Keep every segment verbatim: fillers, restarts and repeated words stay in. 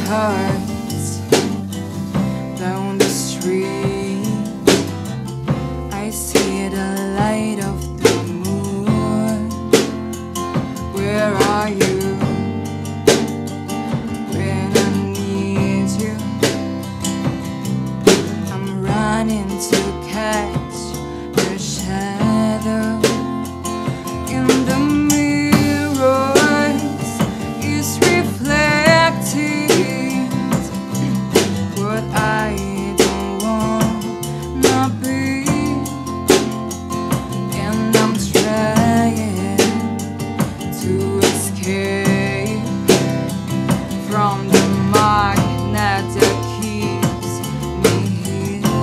hearts down the street. I see the light of the moon. Where are you when I need you? I'm running to catch your shadow in the mirrors. Is reflecting what I don't wanna be, and I'm trying to escape from the magnet that keeps me here.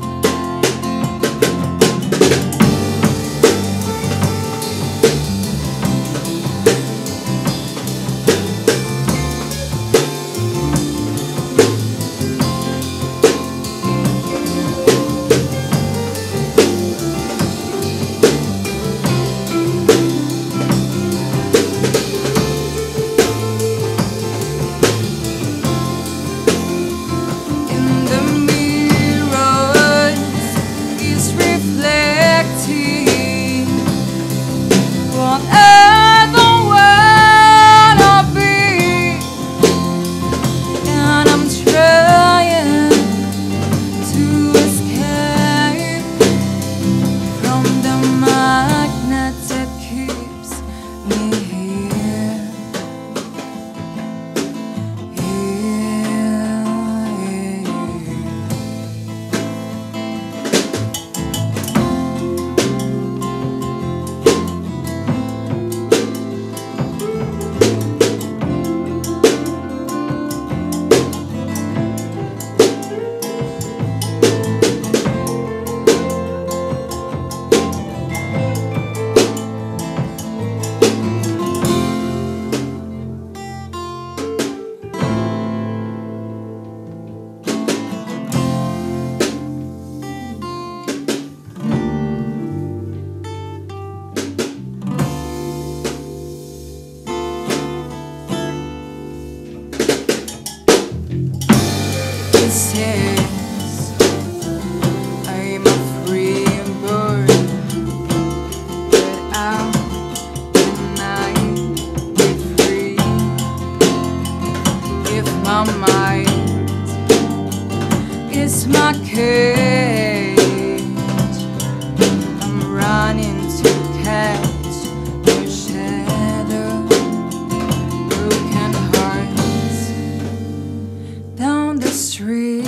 Yes, I'm a free bird, but how can I be free if my mind is my cage? I'm running to catch your shadow, broken hearts down the street.